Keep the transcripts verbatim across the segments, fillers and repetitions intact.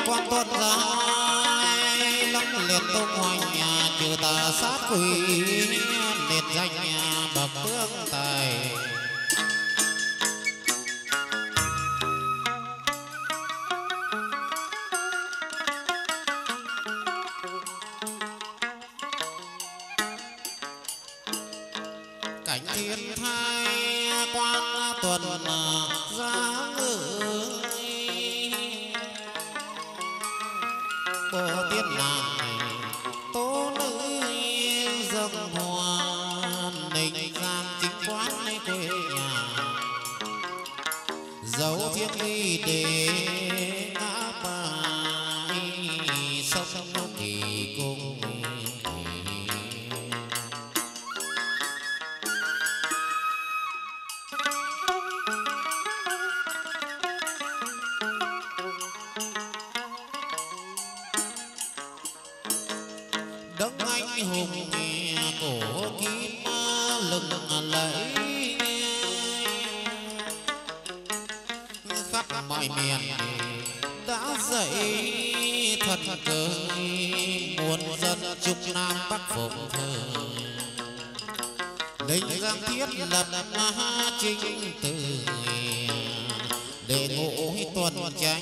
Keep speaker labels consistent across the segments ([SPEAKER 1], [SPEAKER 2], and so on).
[SPEAKER 1] quan tuân giai lâm liệt tung hoành trừ tà sát quỷ liệt danh bậc tướng tài. Cảnh thiên thai quan tuần giá ngự bộ tiên nàng tố nữ dâng hoa đình giam chính quán quê nhà dấu thiên ly để ngã bài sông kỳ cung. Đấng anh hùng cổ kim lừng lẫy khắp mọi miền đã dậy thần cơ muôn dân trung nam bắc phụng thờ lính giang thiết lập chính từ để ngũ tuần tranh.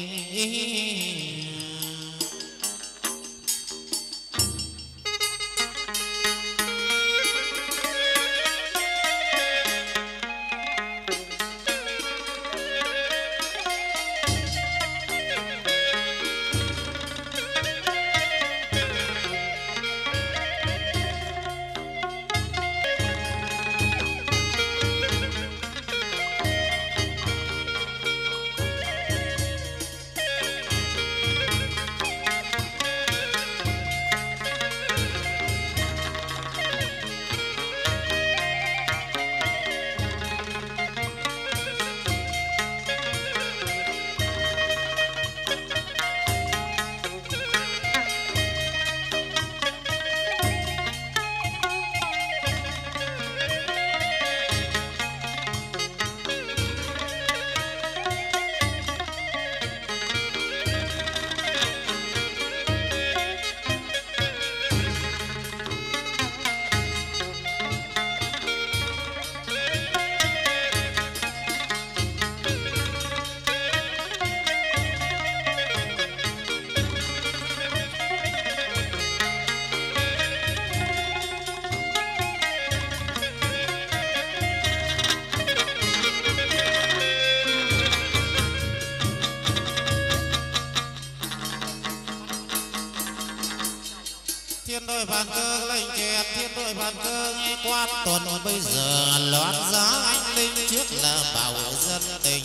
[SPEAKER 1] Thiên đội bàn cơ lệnh chẹt thiên đội bàn cơ nghe quan tuần bây giờ loạt giá anh linh trước là bảo dân tình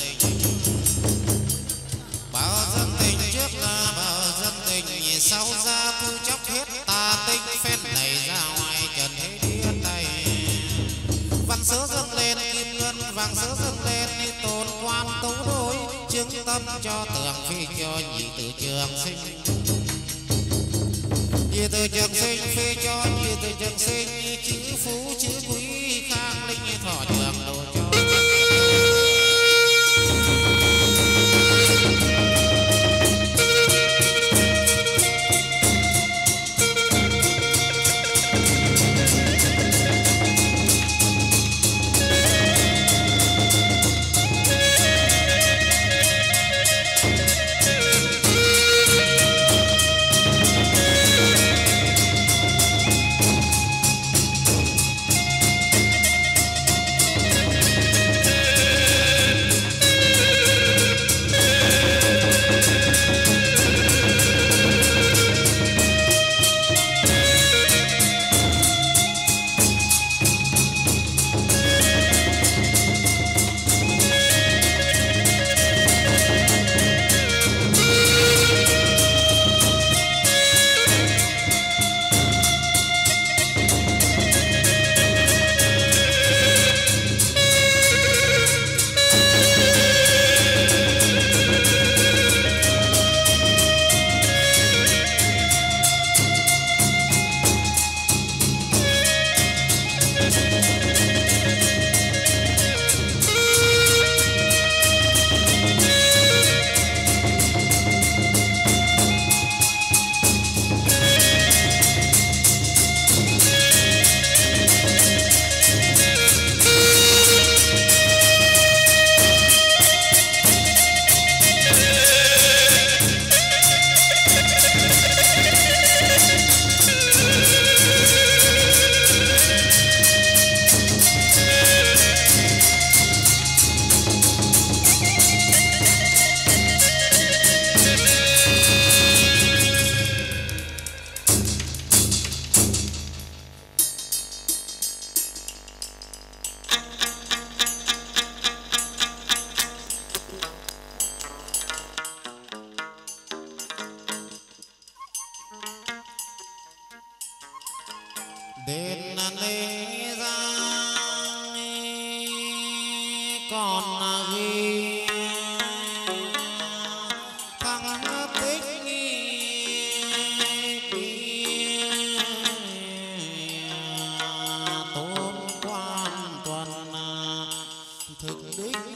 [SPEAKER 1] bảo dân tình trước là bảo dân tình sau ra thu chóc hết tà tinh phen này ra ngoài trần thế thiên này văn sớ dâng lên kim ngân vàng sớ dâng lên như tôn quan tấu đối chứng tâm cho tường phi cho nhị tử trường sinh như từ trường sinh phê cho như từ trường sinh chữ phú chữ quý khang linh thọ trường đồ cho.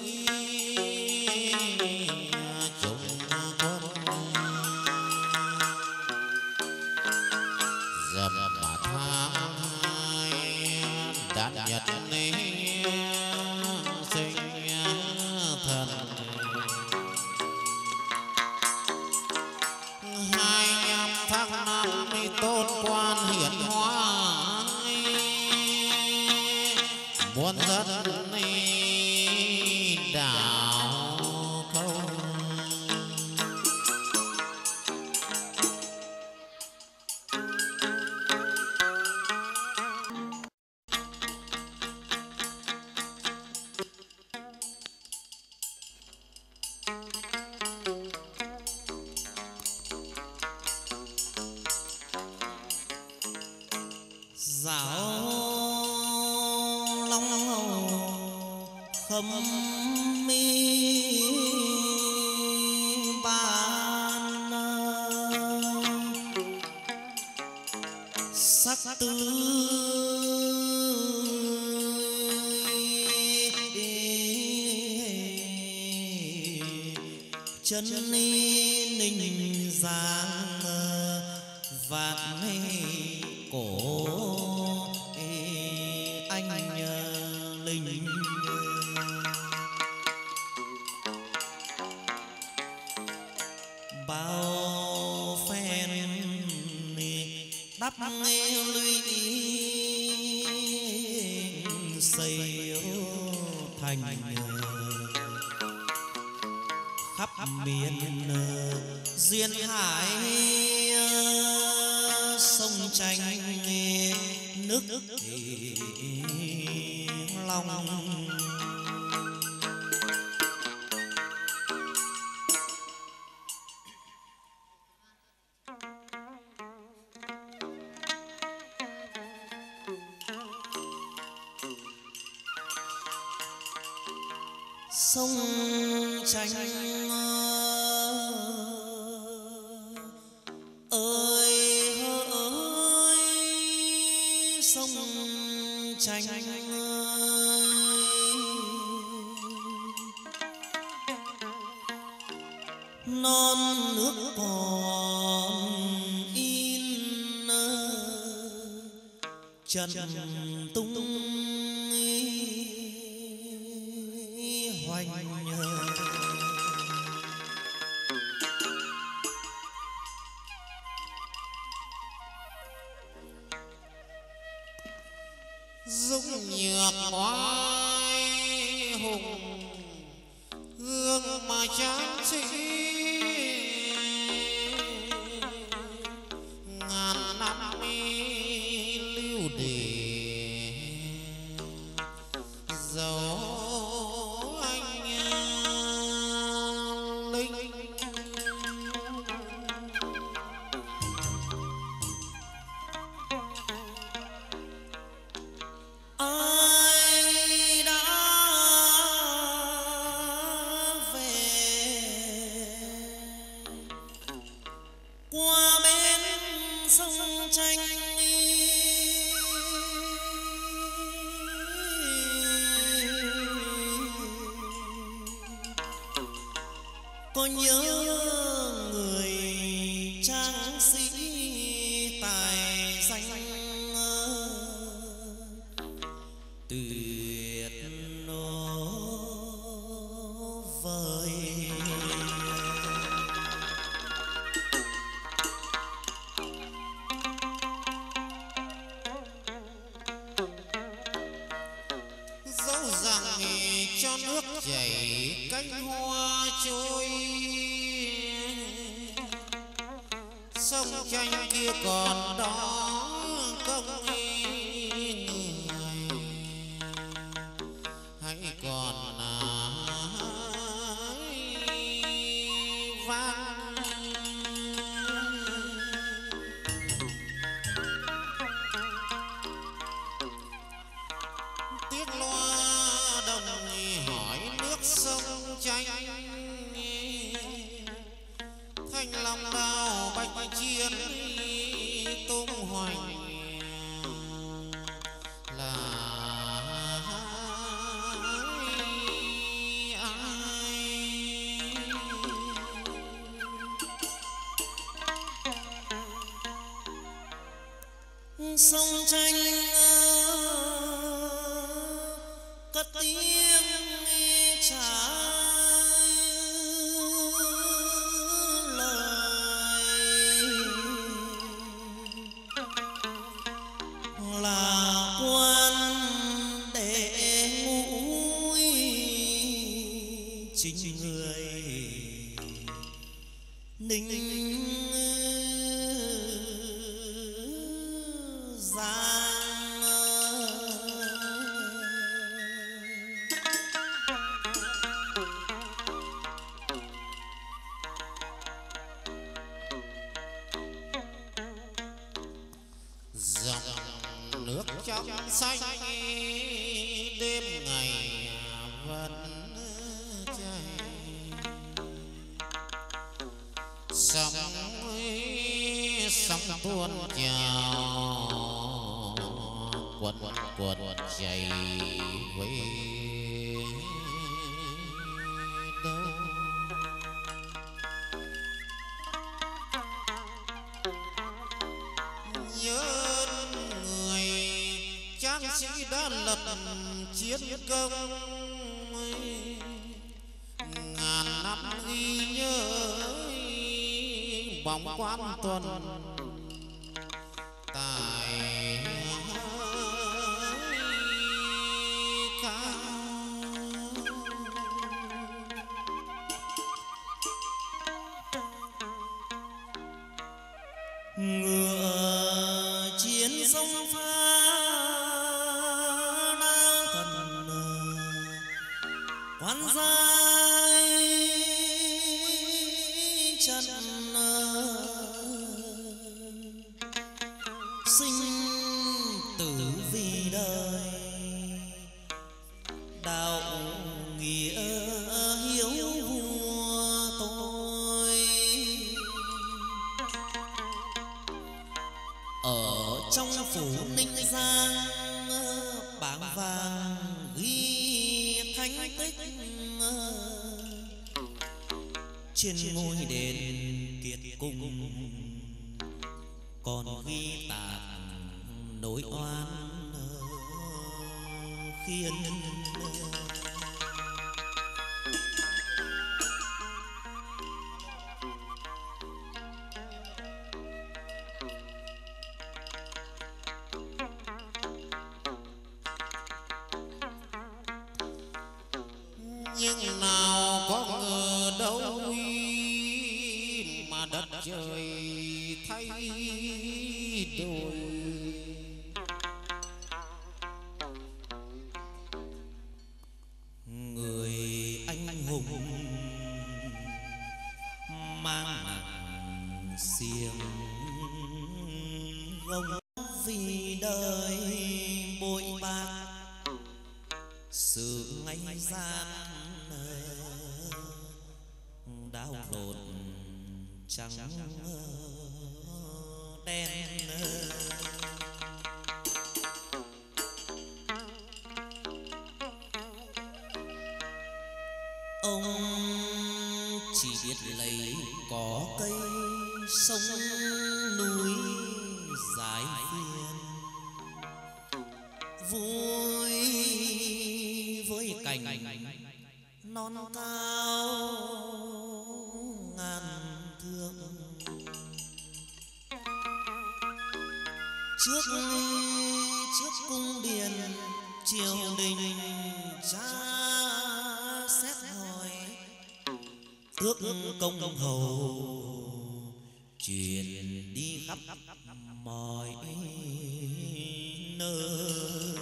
[SPEAKER 1] Trung Quốc dầm mà tháng hai đạn nhật ni sinh thần hai nhăm tháng năm đi tôn quan hiển hóa muôn dân đảo câu
[SPEAKER 2] dạo long khâm mi ban sắc tươi chân ninh giang vạt cổ anh linh bao phen đắp lũy xây thành khắp miền duyên hải sông tranh nước long sông tranh ơi ơi sông tranh non nước còn in trần tung hoành
[SPEAKER 1] dũng nhược oai hùng hương mà tráng sĩ ngàn năm lưu để dấu anh linh
[SPEAKER 2] ai đã về qua bên sông tranh có nhớ người tráng sĩ tài danh tuyệt vời
[SPEAKER 1] dẫu rằng cho nước chảy cánh hoa trôi sông tranh kia còn đó công người hãy còn vang tiếng loa đồng hỏi nước sông tranh thanh long đao bạch chiến tung hoành là
[SPEAKER 2] sông tranh cất tiếng trả lời là quan để ngũi chính người ninh
[SPEAKER 1] trong xanh đêm ngày vẫn chảy sóng sóng tuôn trào quần quần chảy về đâu nhớ tráng sĩ đã lập chiến công ngàn năm ghi nhớ bóng quan tuần tài cao
[SPEAKER 2] ngựa chiến sông pha quan giai chân sinh tử vì đời đạo nghĩa hiếu vua tôi ở trong phủ Ninh Giang bảng vàng ghi thánh tích trên ngôi đền Kiệt Cung còn ghi tạc nỗi oan khiên
[SPEAKER 1] nhưng nào có ngờ đâu mà đất trời thay đổi
[SPEAKER 2] người anh hùng mang nặng xiềng gông vì đời bội bạc sự ngay gian đau lộn trắng đen ông chỉ biết lấy cỏ cây sông núi giải phiền vui với cảnh non cao ngàn thước trước trước cung điện triều đình cha xét hỏi tước công hầu truyền đi khắp mọi nơi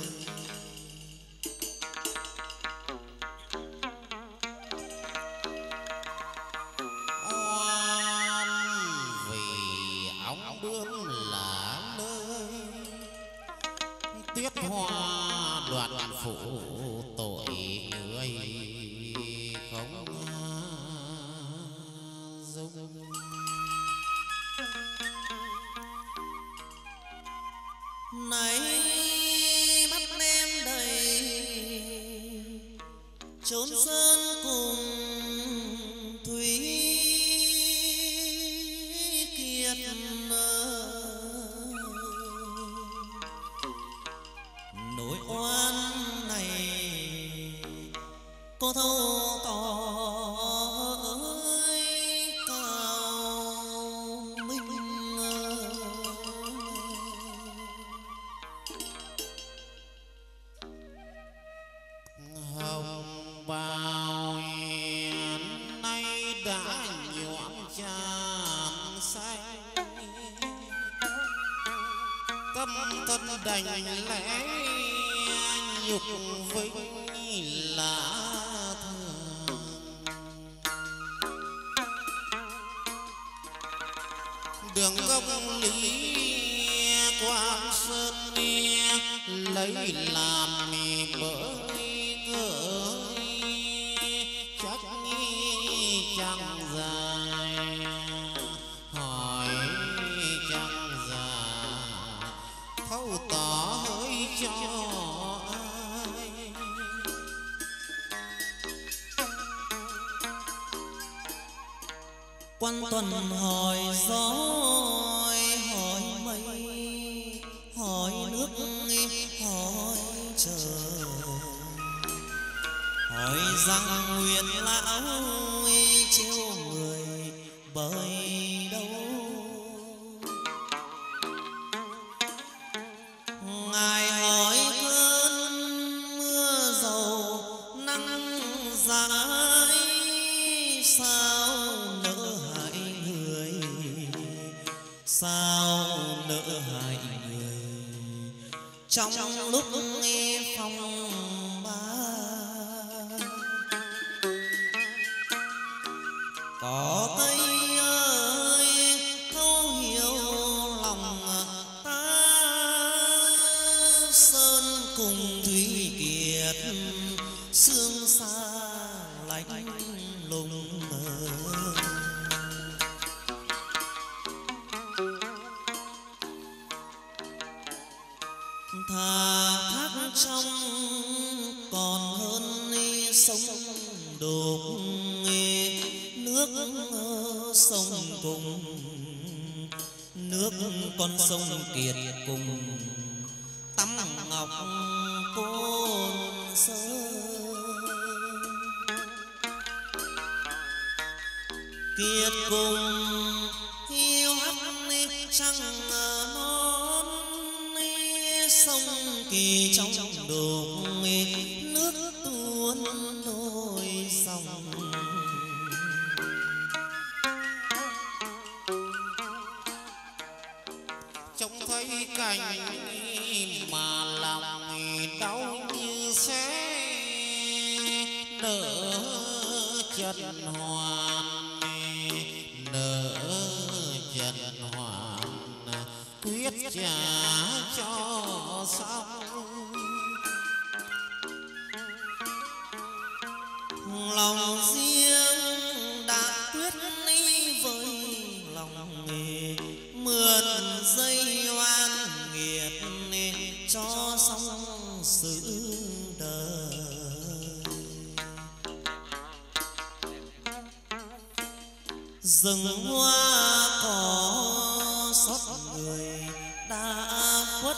[SPEAKER 1] bướm là nơi tiết hoa đoạn phủ tội người không dung
[SPEAKER 2] này mắt em đầy chốn sơn cùng thủy kiệt
[SPEAKER 1] đành lẽ nhục vinh là thường. Đường công lý Quang Sơn lấy làm bởi gửi trách chẳng dài, hỏi chẳng già thấu tỏ hỡi cho ai.
[SPEAKER 2] Quan tuần hỏi gió hỏi mây, hỏi nước hỏi trời, hỏi rằng nguyện lão chiêu người bởi đâu. Ngài hỏi cơn mưa dầu nắng rãi, sao nỡ hại người, sao nỡ hại người trong lúc phong ba. Có Tây ơi thấu hiểu lòng ta, sơn cùng thủy kiệt sương xa lạnh lùng. Thà thác trong còn hơn sông đục, nước sông cùng nước con sông Kiệt cùng tắm ngọc Côn Sơn. Kiệt cùng hiu hắt trăng non, sông Kỳ trong đục nước tuôn đôi dòng.
[SPEAKER 1] Trông thấy cảnh mà lòng đau như sẽ nở chân hoàn, nở chân hoàn quyết trả cho xong.
[SPEAKER 2] Lòng riêng đã quyết ní với lòng nghề, mượn dây oan nghiệt cho xong sự đời. Rừng hoa có xót người đã khuất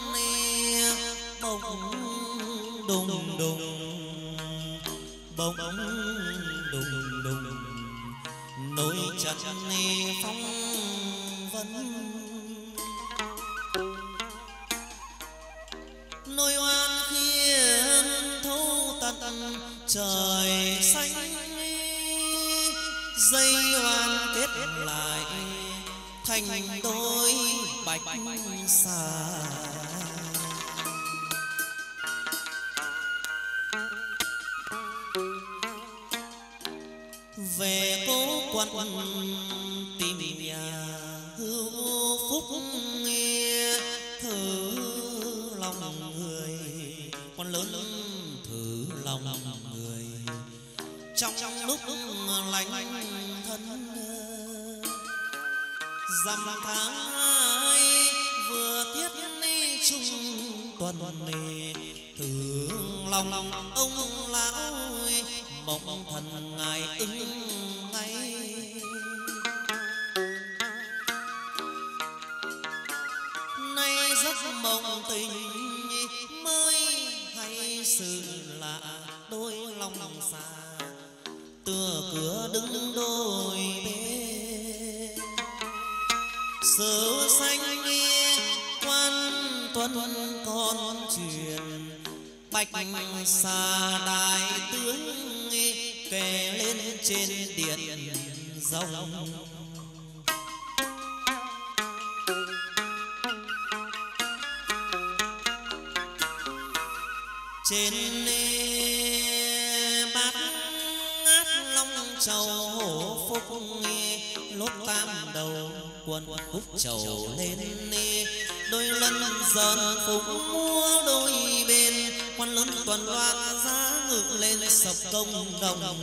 [SPEAKER 2] bỗng đùng đùng, bỗng đùng đùng nối chặt phong vân. Nỗi oan khiến thấu tận trời xanh, dây oan kết lại thành đôi bạch xà. Về cố quan tìm nhà hữu phúc nghe thử lòng người, quan lớn thử lòng người trong lúc lạnh thân. Dằm tháng hai vừa tiết chung tuần này, thử lòng ông lão mộng thần ngài ứng ngay. Nay giấc mộng tình mới hay sự lạ, đôi lòng xa tựa cửa đứng đôi bên. Sớ xanh quan tuần con truyền, bạch xà đại tướng kề lên trên điện rồng. trên bát ngát long châu hổ phúc lốt tam đầu quần khúc trầu lên đôi lân dần phúc múa đôi bên quan lớn toàn loan giá ngự lên sập công đồng.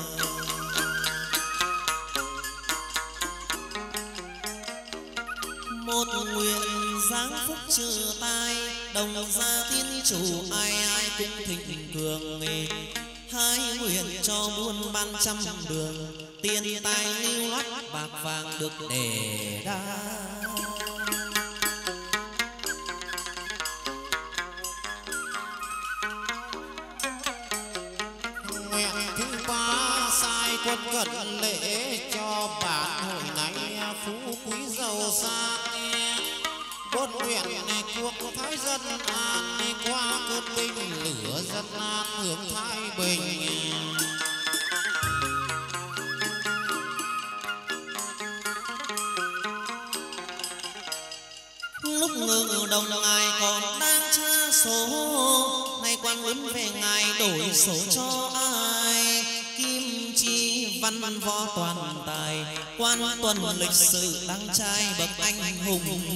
[SPEAKER 2] Một nguyện giáng phúc trừ tai đồng gia tiên chủ ai ai cũng thịnh cường. Hai nguyện cho buôn ban trăm đường tiền tài lưu loát bạc vàng được để đa.
[SPEAKER 1] Nguyện thứ ba sai quân cận lễ cho bản hội này phú quý giàu sang. Bốn nguyện cuộc thái dân an qua cơn binh lửa dân an hưởng thái bình.
[SPEAKER 2] Lúc ngự đồng ngài còn đang tra số nay quan lớn về ngài đổi số cho ai. Kim chi văn võ toàn tài quan tuần lịch sử đăng trai bậc anh hùng.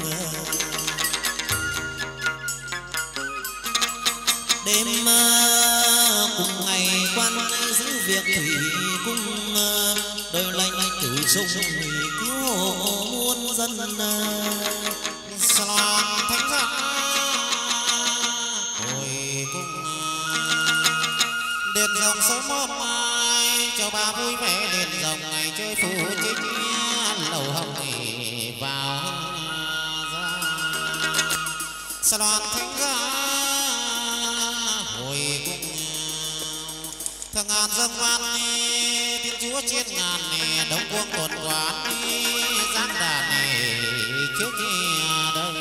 [SPEAKER 2] Đêm cùng ngày quan giữ việc thủy cung đôi lệnh cử trung cứu hộ muôn dân.
[SPEAKER 1] Salon thánh giá hồi cung đền rồng sớm hôm mai cho bà vui vẻ đền rồng ngày chơi phụ chính lầu hồng vào ra. Salon thánh giá hồi cung thằng ngàn dâng văn thiên chúa chiến ngàn đông quân tuần quán giáng đàn trước đây.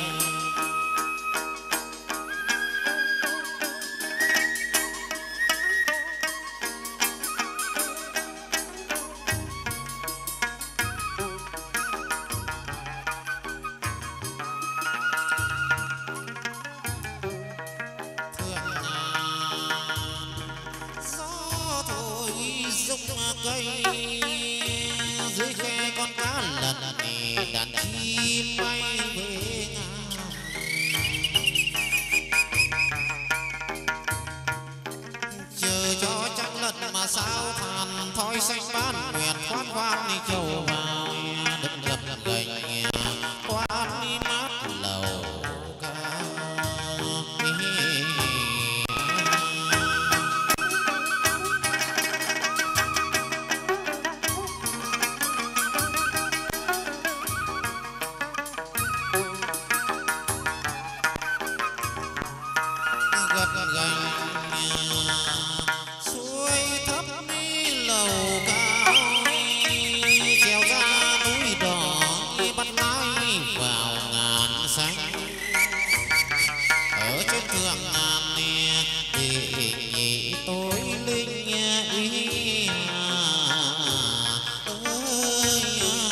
[SPEAKER 1] Gió thổi rung cây dưới khe con cá lần đàn chim bay về ngang. Chờ cho trăng lật mà sao than thói xanh bán nguyện khoan khoan đi châu vào đừng gập gành khoan đi mát lầu ca. Gập gành suối thấp đi lầu cao trèo ra núi đỏ bắt lái vào ngàn xanh. Ở trên thượng ngàn địa nhị tối linh ý ơi.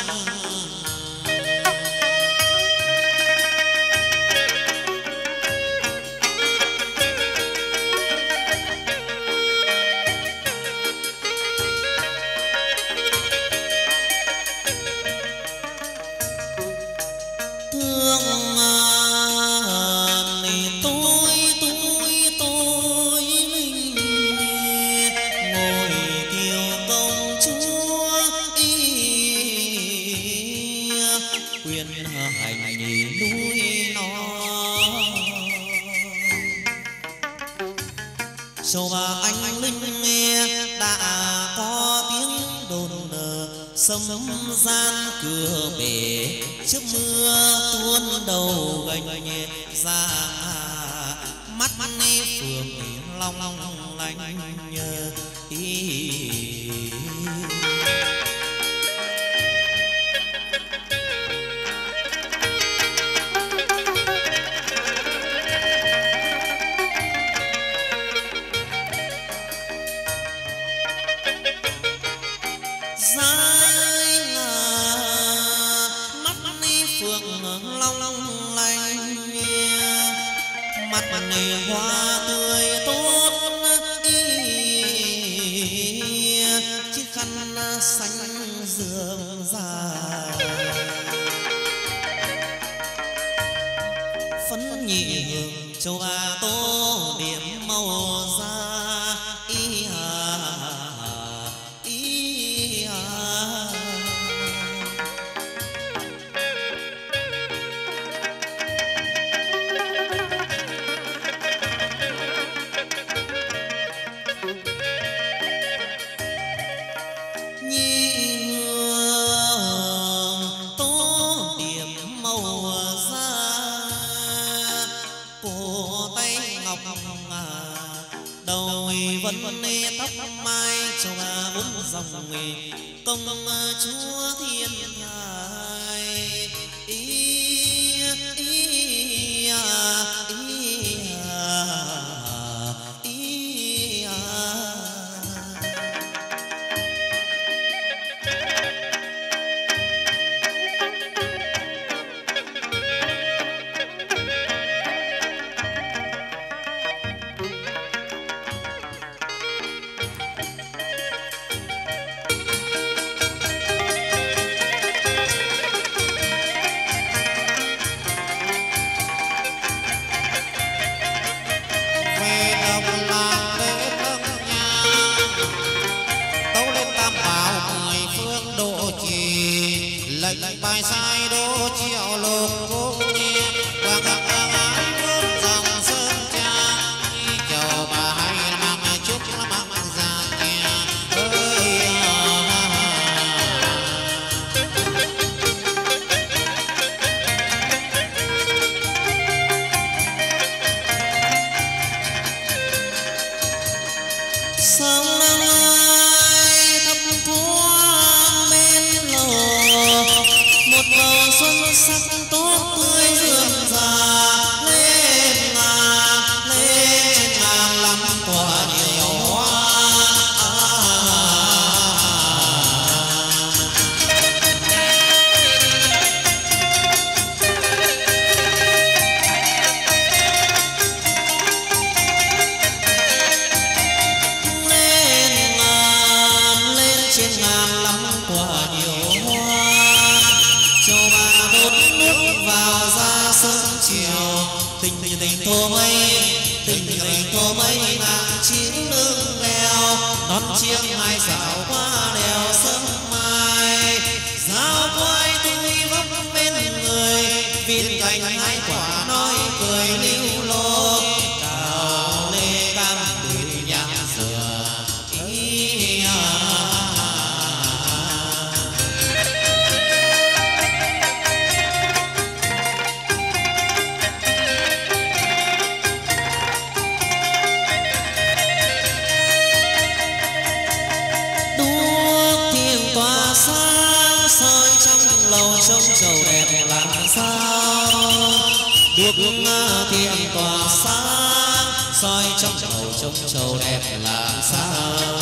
[SPEAKER 2] Thương tôi tôi tôi linh ngồi kiều công chúa ý quyền hành núi nó châu bà anh linh nghe đã có tiếng đồn sấm gian cửa bể trước mưa tuôn đầu gành ra mắt phường long long lanh ý. Dài mắt phượng long long lanh mặt này hoa tươi tốt xanh dương già phấn nhị hương châu Á tô điểm màu da ý à, ý à. Nhi hương tô điểm màu da cổ tay ngọc à, đầu vân tóc mai châu Á bốn dòng công chúa thiên thái ý ý à, ý à, ý à.
[SPEAKER 1] về đồng làng lễ nâng nhang tấu lên tam bảo mười phương độ trì lệnh bài sai đô triệu lục cung nghe và gặp ái vương dòng sơn trang chầu bà hay mang chúc mang ra nghe ơi à.
[SPEAKER 2] Sông Nam ơi thấp thoáng bên lò một màu xuân sắc tốt tươi rượm rà lên ngàn lên trên ngàn lắm tỏa nhiều hoa lên ngàn lên trên ngàn lắm quả nhiều hoa châu bà đốt nước vào ra sớm chiều tình tình thô mây tình tình thô mây nàng chiếc lưng leo đón chiếc mai dạo qua đèo sớm mai dạo quay tôi vấp bên người viên cành hai quả nói cười lưu lô đào lê cam đùi nhang dừa ý à. Đuốc thiêng tỏa sáng soi trong lầu trông trầu đẹp làm sao đuốc thiêng tỏa sáng soi trong lầu trông trầu đẹp làm sao.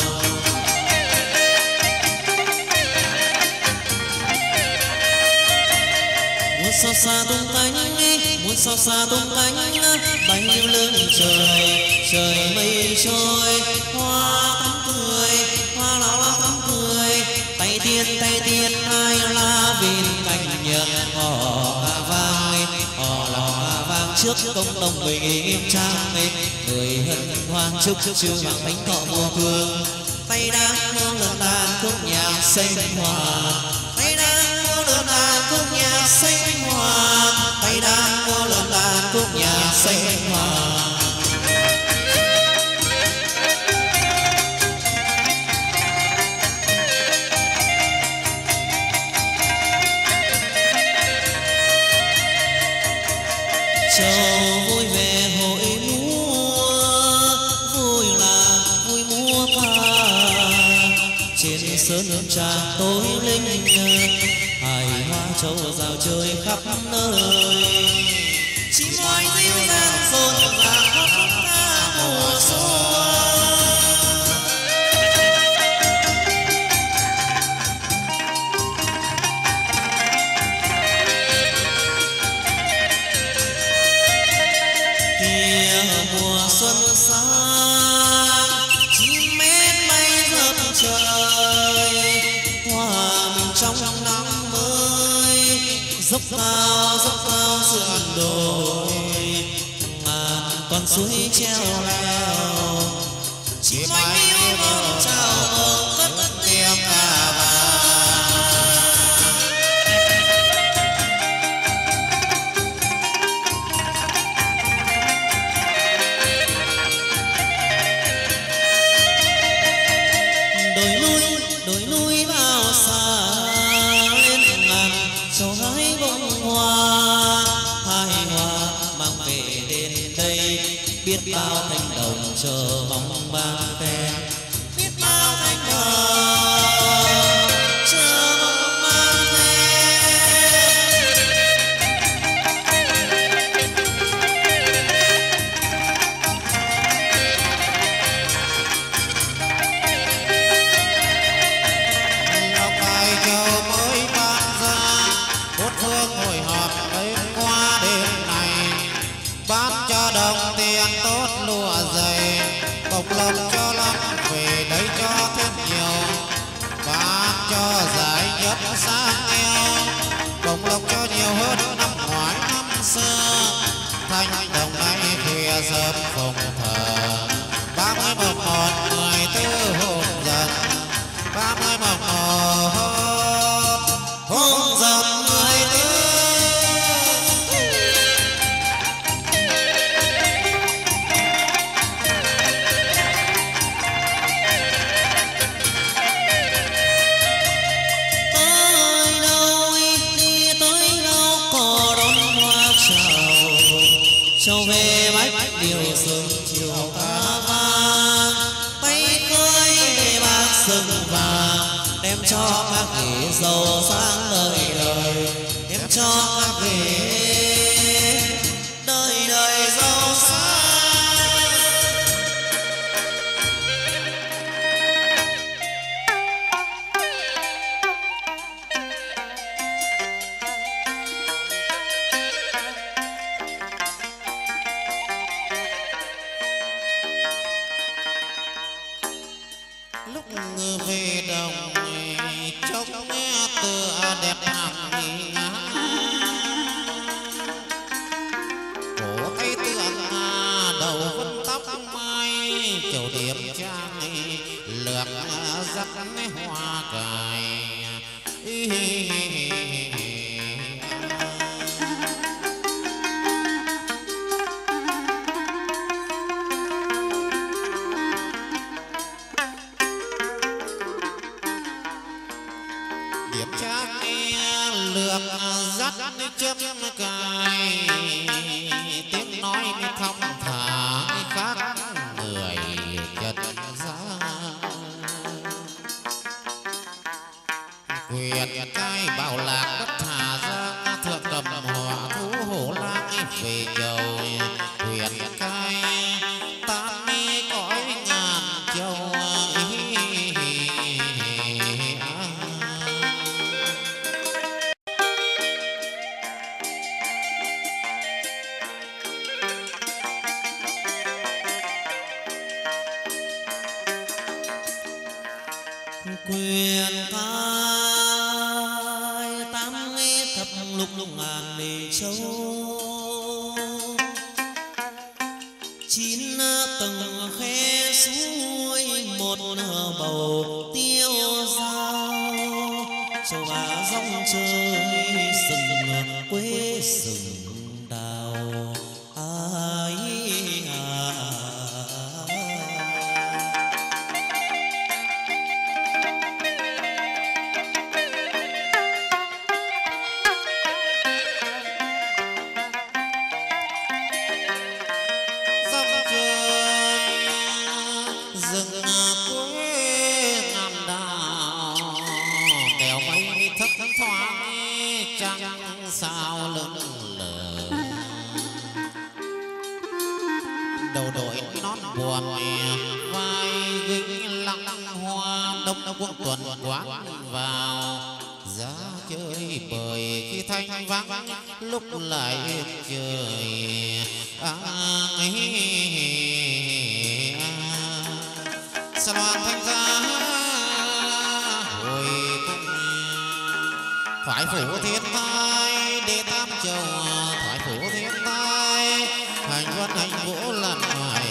[SPEAKER 2] Muốn sao xa tung cánh muốn sao xa tung cánh bay lưng trời trời mây trôi hoa thắm cười hoa lao lao thắm cười tay tiên tay tiên hai la viên cành nhờ hò ca vang hò lò ca vang trước công đồng bình nghiêm trang người hân hoan chúc chư hoàng thánh thọ mùa thương tay đang mua lần đàn khúc nhạc sinh hoạt tay đang mua lần đàn khúc nhạc sinh hoạt tay đang mua lần đàn khúc nhạc sinh hoạt. Châu vui về hội múa vui là vui múa ca trên sơn tràng tối linh hài hoa châu rào chơi khắp nơi chim hói dịu dàng rộn ràng khóc ca mùa xuân. Mùa xuân sang chim én bay rợp trời trong năm mới, dốc cao dốc cao sườn đồi, ngàn con suối treo leo, chim anh yêu mong chào mừng cất tiếng ca vang. Đồi núi đồi núi bao xa lên ngàn sầu hái bông hoa, hai hoa mang về đến đây, biết bao cánh đồng chờ mong ban ven, biết bao cánh đồng chờ mong ban ven.
[SPEAKER 1] Ngọc Bài Châu mới ban ra, bốn phương hội họp đến qua đêm này, ban cho đồng tiền tốt lụa dày, bộc lộc cho lắm về đây cho thêm nhiều, ban cho giải nhất sang nghèo, bộc lộc cho nhiều hơn năm ngoái năm xưa. Thanh đồng nay khuya sớm phụng thờ, ba mươi mồng một mười tư hôn dần, ba mươi mồng một hôn dần mười tư.
[SPEAKER 2] Tới đâu đi tới đâu có đón hoa chào, trâu về bách điều sương chiều ca vang, tay khơi để bác sừng vàng, đem cho các ghế giàu sang đời đời, đem cho các ghế đời đời giàu sang.
[SPEAKER 1] Lúc về đồng trông nghe tựa đẹp hàng ngã, cổ tay tượng đầu vân tóc mai, kiểu điểm trang lược dắt hoa cài. Điểm trang lược dắt chớp cài, tiếng nói thong thả khác người trần gian. Quyền cai bảo lạc bất hà giang, thượng cầm hỏa thú hổ lang về cầu. Quyền cai tan mi cõi ngàn châu,
[SPEAKER 2] quyền cai tám nghe thập lục lục ngàn đề châu, chín tầng khe suối một bầu tiêu dao, châu bá rong chơi sừng quê sừng đào. Ai à
[SPEAKER 1] rừng quê ngàn đào, đèo mây thấp thoáng trăng sao lững lờ, đầu đội nón buồm vai gánh lăng hoa, đông quân tuần quán vào ra chơi bời. Khi thanh vắng lúc lại trời à, sa loan thanh giá hồi cung. thoại phủ thiên thai đệ tam châu thoại phủ thiên thai hành vân hành vũ lần ngoài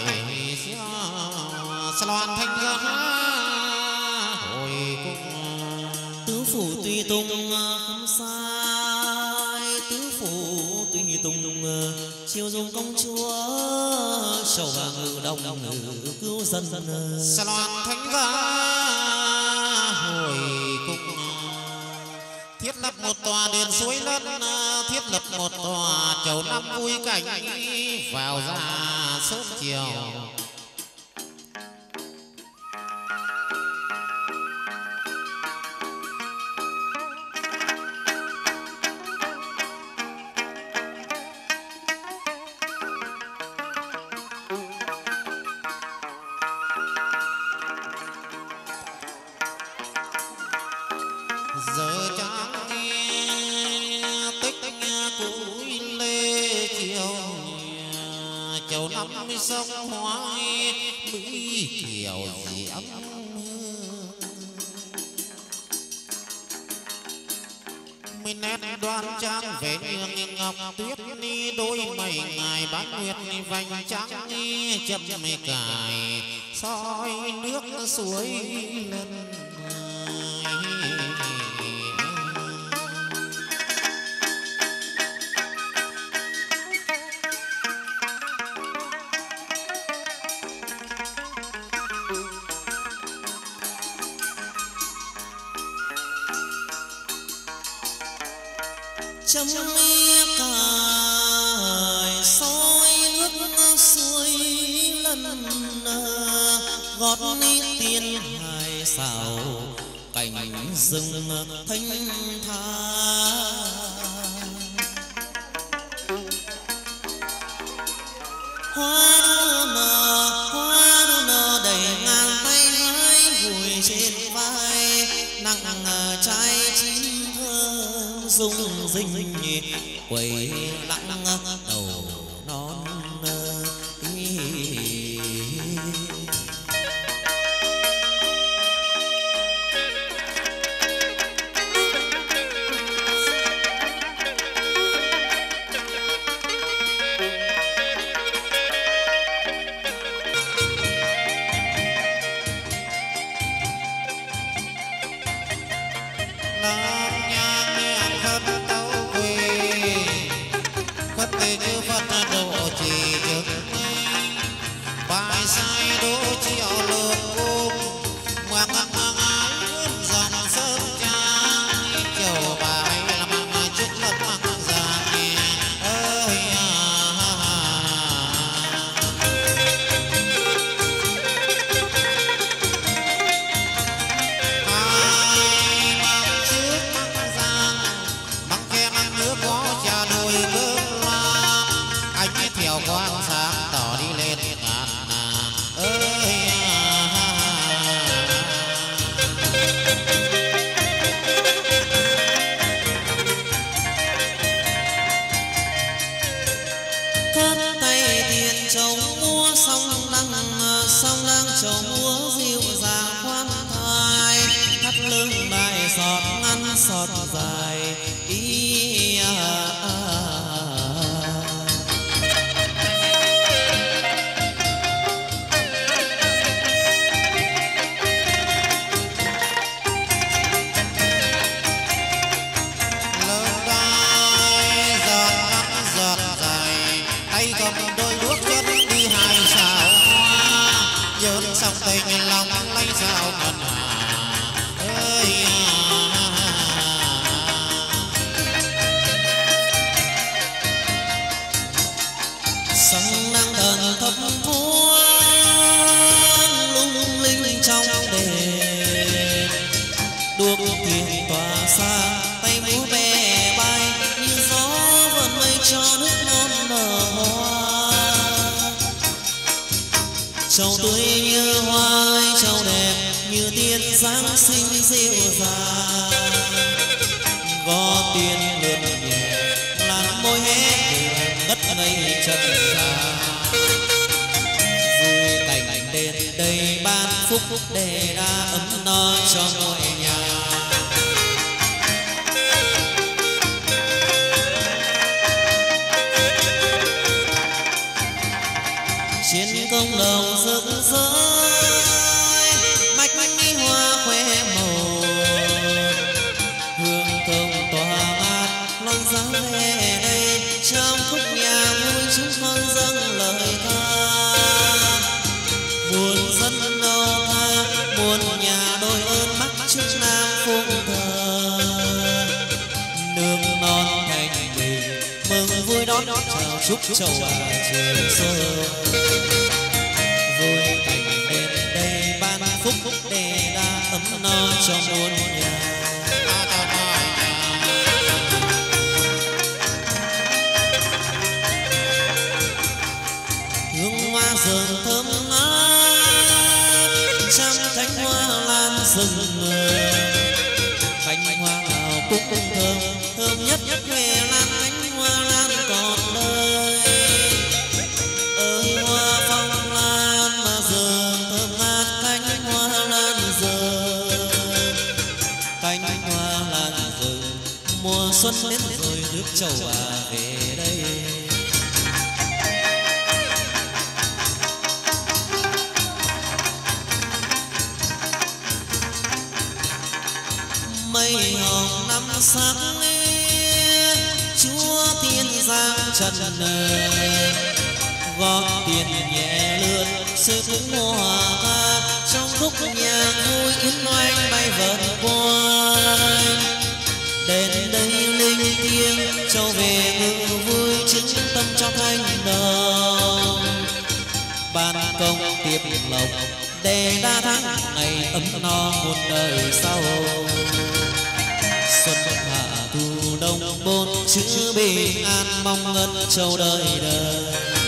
[SPEAKER 1] loan thanh gã hồi cung
[SPEAKER 2] tứ phủ tùy tùng không sai tứ phủ tùy tùng chiêu dung công chúa sầu vàng ngự đông ngự cứu dân
[SPEAKER 1] loan thanh gã hồi cung thiết lập một tòa đền suối lớn thiết lập một tòa chầu năm vui cảnh vào ra sớm chiều giờ chẳng nghe tích cúi lê chiều chầu năm mươi sông hoài mỹ kiều gì ấm mươi nét đoan trang vẻ nhường ngọc tuyết ni đôi mày ngài bát nguyệt vành trắng chậm mây cài soi nước suối lần
[SPEAKER 2] chấm mía cài soi nước suối lần gót tiên hài xào cảnh rừng thanh thang hoa đua nở hoa đua nở đầy ngang tay hái vùi trên vai nặng trái chín thơm rung rinh quầy lặng đầu non
[SPEAKER 1] quang sáng tỏ đi lên ngàn nàng ơi
[SPEAKER 2] cất tay tiền chồng mua sông lăng sông lăng chồng mua dịu dàng khoan thai thắt lưng bài giọt ngắn giọt dài ý à, à.
[SPEAKER 1] sông tình lòng lấy sao cần ơi
[SPEAKER 2] sông đang thần thấp thoáng lung linh trong đền đuốc thuyền tỏa xa tay múa bè bay như gió vần mây cho nước non nở hoa trầu tươi như hoa trầu đẹp như tiên giáng sinh dịu dàng gò tiên lượn nhẹ làn môi hé ngất ngây trần gian vui cảnh đền đầy ban phúc đề đa ấm no cho mọi nhà chúc châu trường sơn vui cảnh đến đây ban phúc để đã ấm no cho muôn nhà. Hương hoa rừng thơm ngát trăm cánh hoa lan rừng, cánh hoa nào cũng thơm thơm nhất nhất về lan cánh hoa lan còn đời. Ơi hoa phong lan mà rừng thơm ngát cánh hoa lan rừng, cánh hoa lan rừng mùa xuân đến rồi nước trầu à về đây. Mây hồng năm sắc chúa tiên giang trần, gót tiền nhẹ lướt sự cũng hòa ca trong lúc nhạc vui yến oanh bay vần quanh. Đến đây linh thiêng châu về ngự vui chứng tâm cho thanh đồng, ban công tiếp lộc để đa tháng ngày ấm no muôn đời sau. Xuân hạ thu đông bốn chữ bình an mong ngân châu đời đời.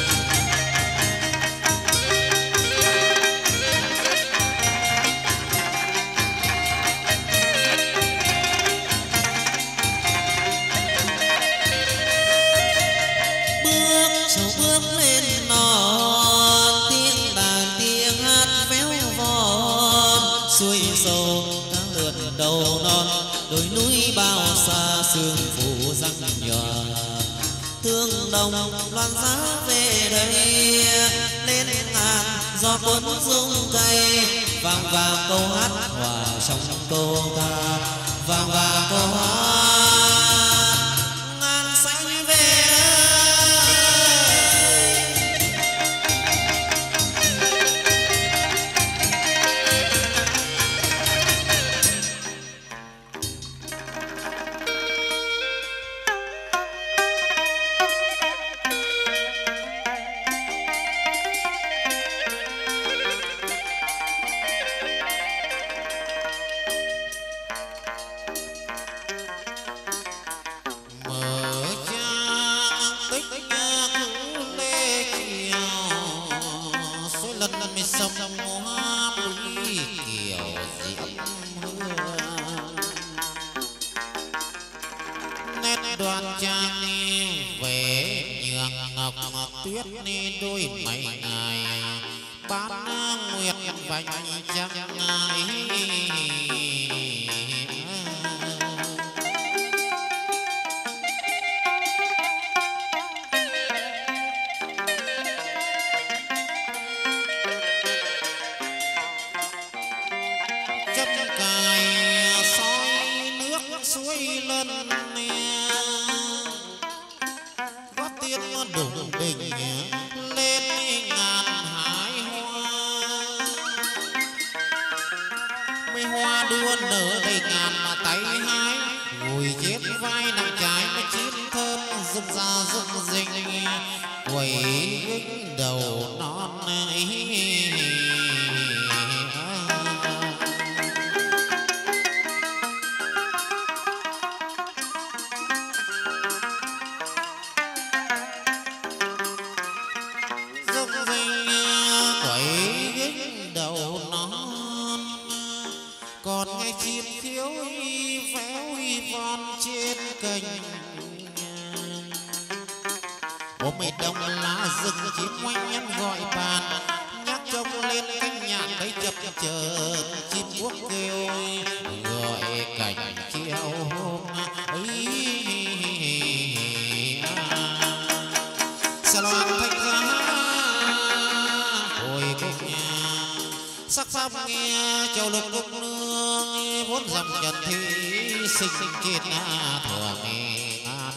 [SPEAKER 2] Bước châu bước lên non tiếng đàn tiếng hát véo von, xuôi sâu tháng lượt đầu non đồi núi bao xa sương phủ răng nhòa. Thương đồng loan giá về đây lên ngàn gió cuốn rung cây, vang vang câu hát hòa trong câu ca, vang vang câu hát ngàn xanh về đây.
[SPEAKER 1] Đoàn trang về nhường ngọc tuyết ni đôi mày ngài bán nguyệt vành trăng ngài. Chấp cài soi nước suối lần đùng đình lên ngàn hái hoa, mấy hoa đua nở đầy ngàn mà tay hái, ngồi chết vai nằm trái mà chín thơm rụng ra rụng rình quẩy gánh đầu non ấy. Còn nghe chim khiếu véo von trên cành, ôm mây đông lá rừng chim oanh nhắn gọi bàn, nhắc trông lên cánh nhạc đấy chập chờn chim quốc kêu gọi cảnh chiều hôm ấy. Xa loan thanh giá hồi cúc nhà sắc pháp nghe châu lục cúc nương vốn dằm trần thi sinh trên thường an.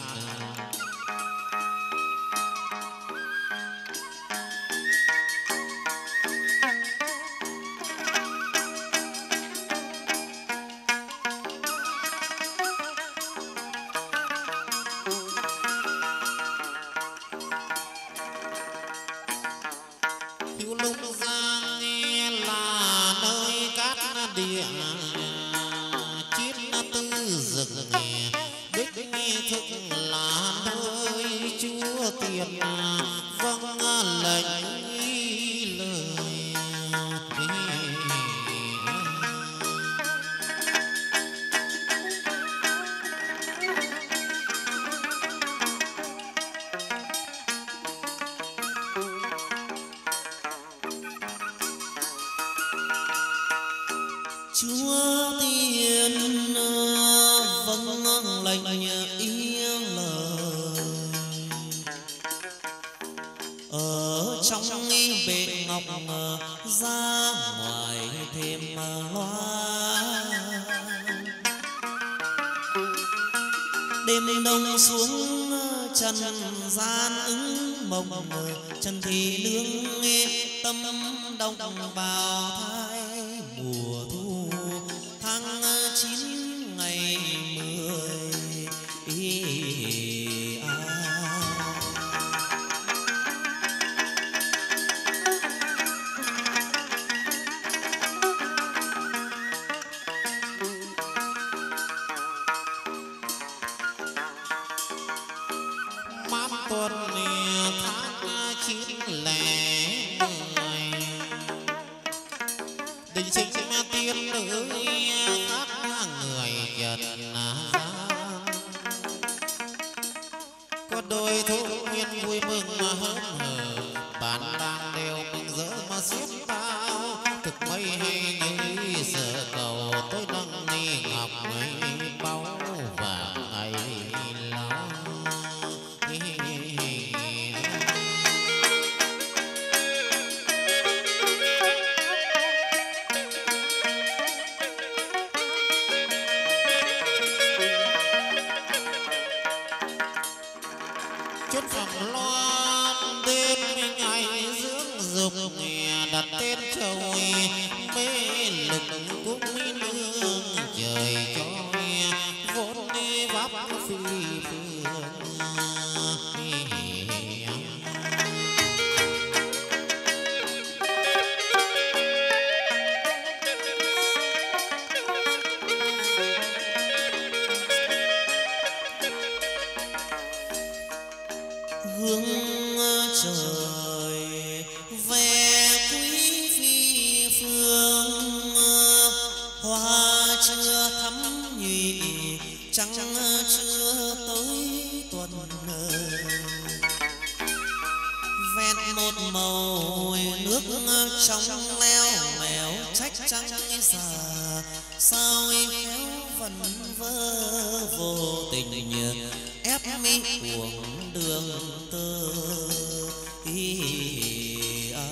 [SPEAKER 2] đêm đông xuống trần gian ứng mộng, trần thì nương nghe tâm động bào thai mùa thu tháng chín ngày mười ý à.
[SPEAKER 1] mát tuần tháng chín lẻ mười đình sinh tiên nữ các người trần gian có đôi thú nguyên vui mừng mà hớn hở bạn đang đều mừng rỡ mà xiết bao thực mây hay như sợ cầu tôi nâng ni ngọc ấy báu vàng ấy lâu chốt phòng loan đêm ngày dưỡng dục đặt tên châu mê lực cũng mỹ nương trời trôi vốn đi vấp phi phương
[SPEAKER 2] hướng trời về quý phi phương, hoa chưa thắm nhụy trăng chưa tới tuần, ven một màu nước trong leo mèo trách trăng già sao khéo vần vơ vô tình ép mi cuồng đường tơ ý à.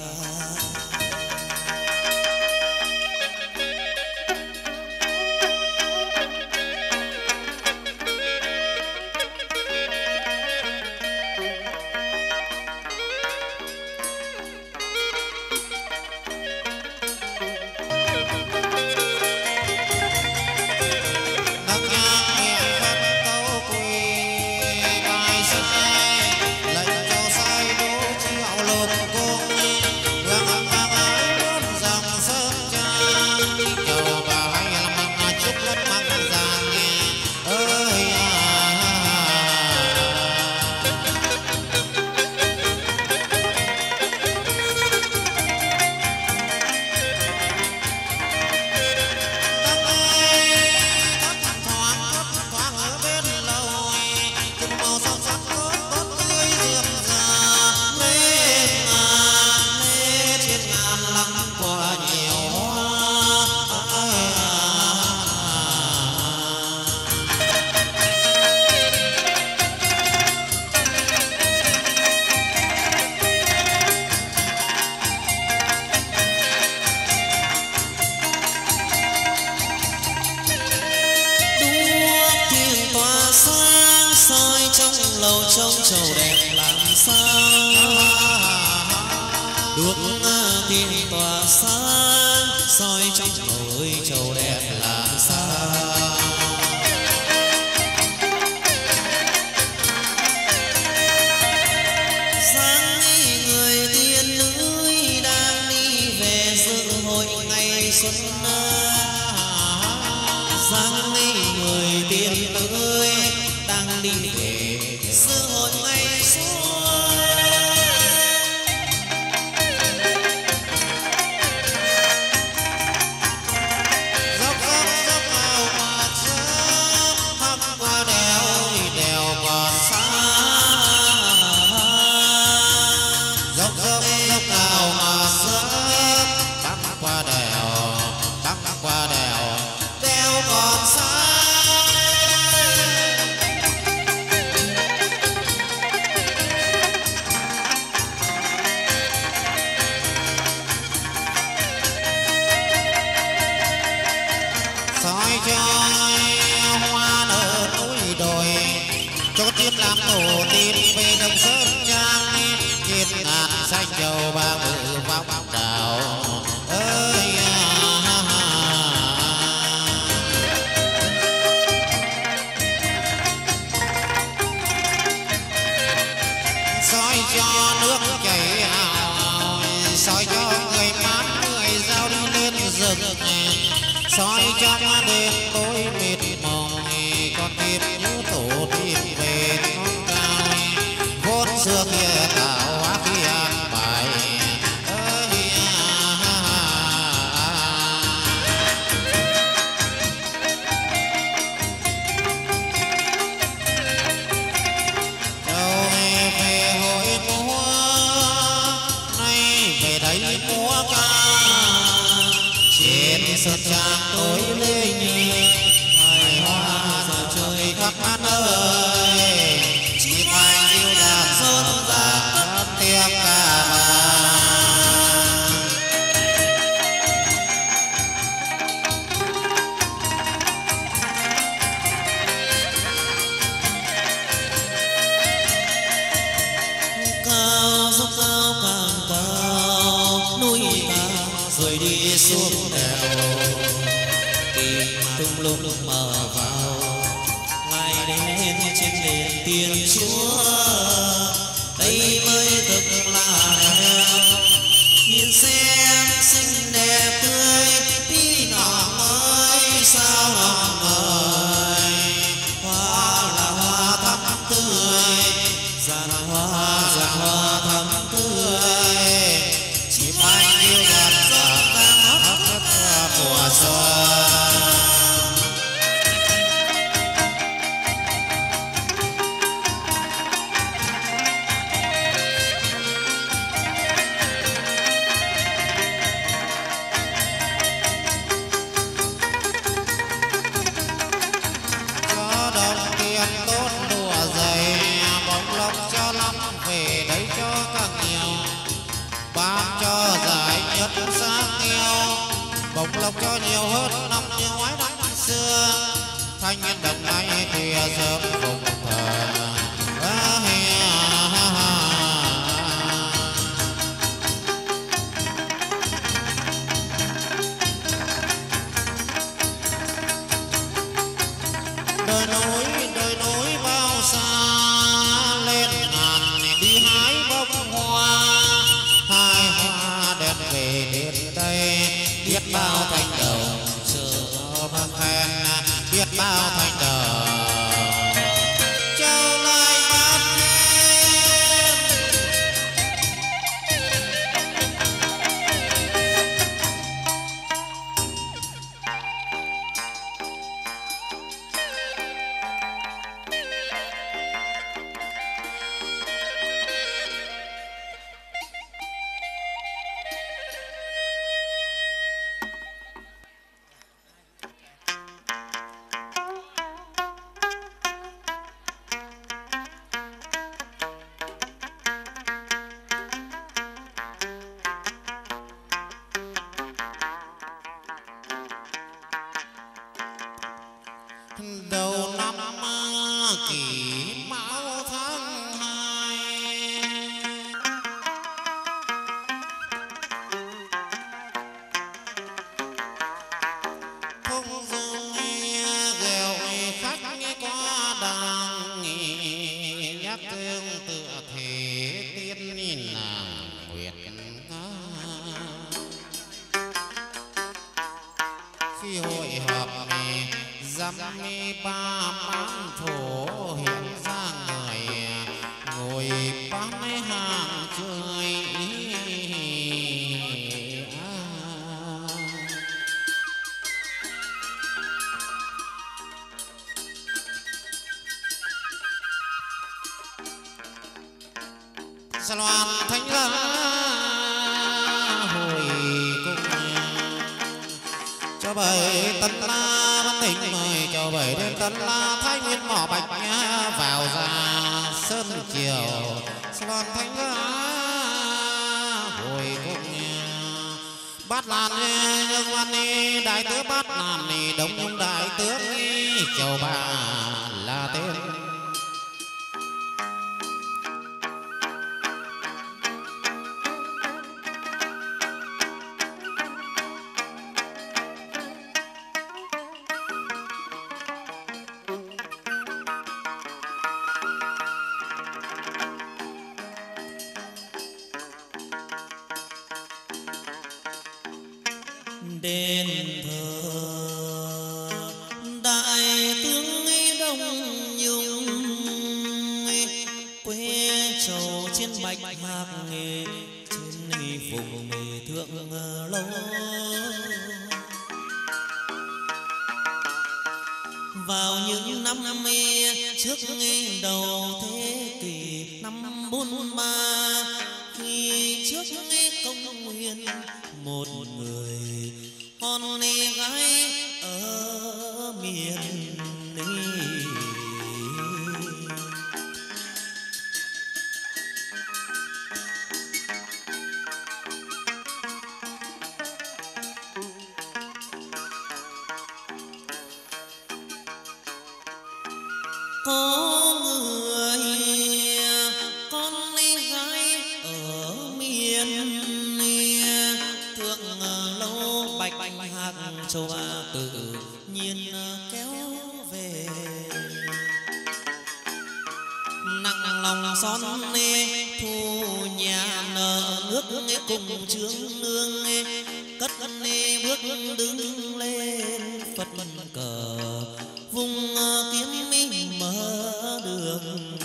[SPEAKER 2] Lầu trông trầu đẹp làm sao đuốc thiên tỏa sáng soi trong lầu ơi trầu đẹp làm sao sáng người tiên nữ đang đi về dự hội ngày xuân sáng người tiên nữ đang đi về sự hội ngày xuân
[SPEAKER 1] dốc dốc dốc vào mặt sớm thăm qua đèo đèo còn xa dốc dốc dốc vào mặt sớm thăm qua đèo thăm qua đèo đèo còn xa trong đêm tối mịt mùng con tim như tổ tim về non cao vốn xưa kia tạo hóa khi an bài sơn trang tối linh hài hoa dạo trời khắp mắt ơi chim anh yêu đàn sơn ra cất tiếng ca vang
[SPEAKER 2] cao dốc cao càng cao núi cao rồi đi xuống đèo tung lúc mở vào ngày đến trên đền tiên chúa đây mới thực là đẹp nhìn xem xinh đẹp tươi tí nọ ơi sao lòng ơi hoa là hoa thắm tươi giàn hoa giàn hoa thắm tươi chim anh yêu đàn giàn đang hấp hấp mùa xuân. Bồng lộc cho nhiều hơn năm như ngoái năm xưa thanh niên đồng nay thì sớm phục thờ đôi núi đôi núi bao xa lên ngàn đi hái bông hoa hai hoa đẹp về đến đây biết bao thanh đồng chờ vang khen biết bao thanh đồng châu lai bát đầu năm kỷ mão tháng hai không dừng ghẹo khách qua đàng nhắc tương tựa thế tiên nàng nguyệt khi hội họp dăm ba máng thổ hiện ra người ngồi bán hàng chơi sa loan thánh lá hồi cung cho bảy tân la văn thịnh mời cho bảy đến tân la thái nguyên mỏ bạch vào ra sơn chiều sa loan thánh lá hồi cung bát lan nhưng văn đại tướng bát lan đông nhung đại tướng chầu bà là tên đền thờ bạch hạc nghề trên vùng nghề thượng lâu. Vào những năm trước đầu thế kỷ năm bốn ba, khi trước công nguyên một người con gái ở miền có người con gái ở miền thượng lâu bạch hạc châu Ba tự nhiên kéo về. Nặng lòng son thu nhà nợ nước cùng trương nương, cất bước đứng lên phất cờ vùng kiếm mình mở đường.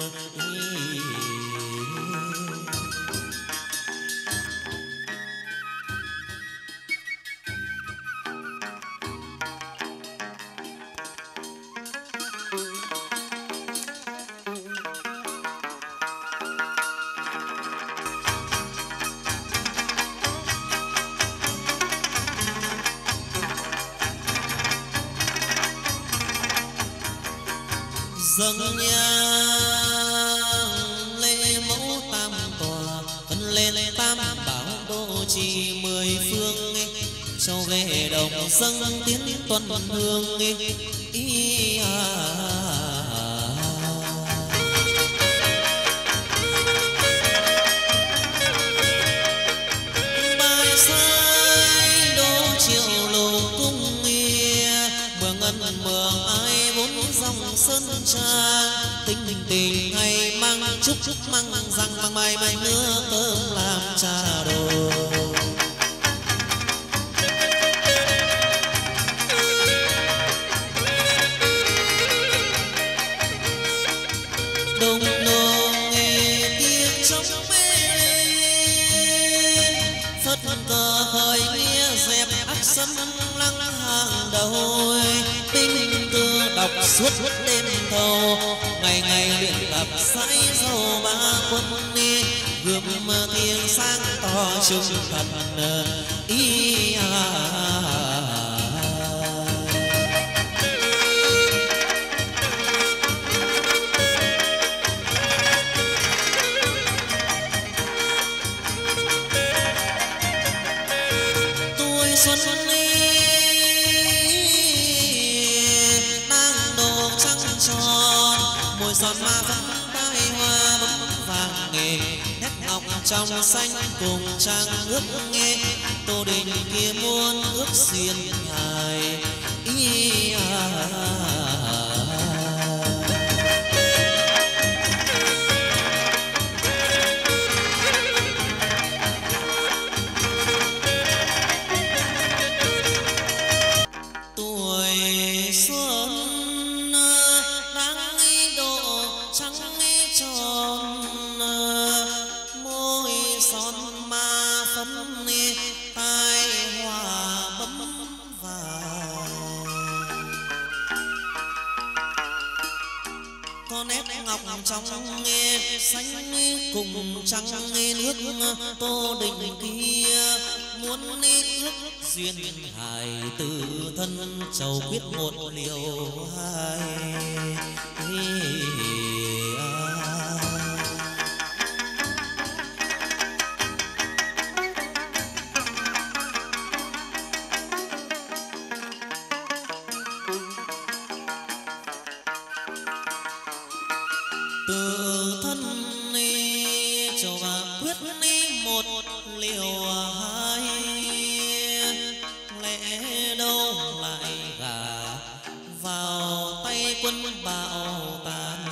[SPEAKER 2] Dâng nhang lễ mẫu tam tòa, phân lên tam bảo độ trì mười phương, châu về đồng dâng tiến tuần hương. Ý à bài sai đô triệu lô cung, mường ân mường ai vốn dòng sơn trang. Tình tình ngày mang chúc chúc mang rằng mang mai mai nữa cơm làm trà đồ. Đông đông nghe tiếng trong mê lên, phất cờ khởi nghĩa dẹp ác sâm lăng hàng đầu. Tinh tư đọc suốt đêm thâu, ngày ngày luyện tập sãi dầu ba quân đi, gươm thiên sáng tỏ trung thần ý à. Tuổi xuân môi son ma vẫn tai hoa bấm vàng nghề, nét ngọc trong xanh cùng trang ước nghe. Tô Đình kia muôn ước xuyên hài ý à. Trong nghe xanh cùng trăng nghe nước Tô Đình kia muốn ước duyên hài từ thân chầu quyết một liều hai. Từ thân cho bà quyết một liều hai, lẽ đâu lại gả vào tay quân bạo tàn.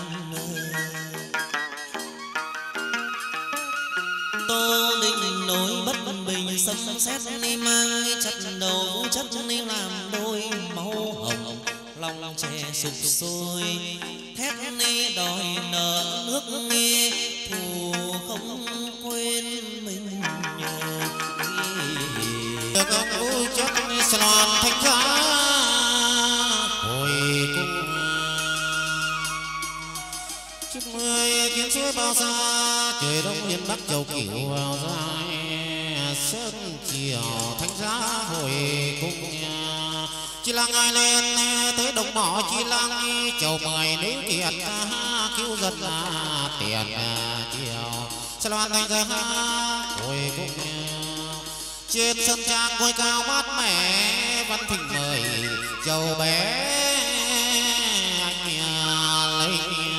[SPEAKER 2] Tô Đình nỗi bất bình sấm sét mang chặt đầu chất làm đôi máu hồng, lòng trẻ sụp sôi thét đòi nợ nước thù không quên mình
[SPEAKER 1] được ông vui chất loạn thanh giá hồi cung chiếc mươi kiến suối bao xa trời đông miền bắc châu kiểu vào dài sơn chiều thanh giá hồi cung chi lang ai lên tới đồng mỏ chi lang chầu mời nếu kiệt cứu dân tiền chiều sẽ loan thành ra hồi cung trên sân trang ngôi cao mát mẻ văn thịnh mời chầu bé anh lấy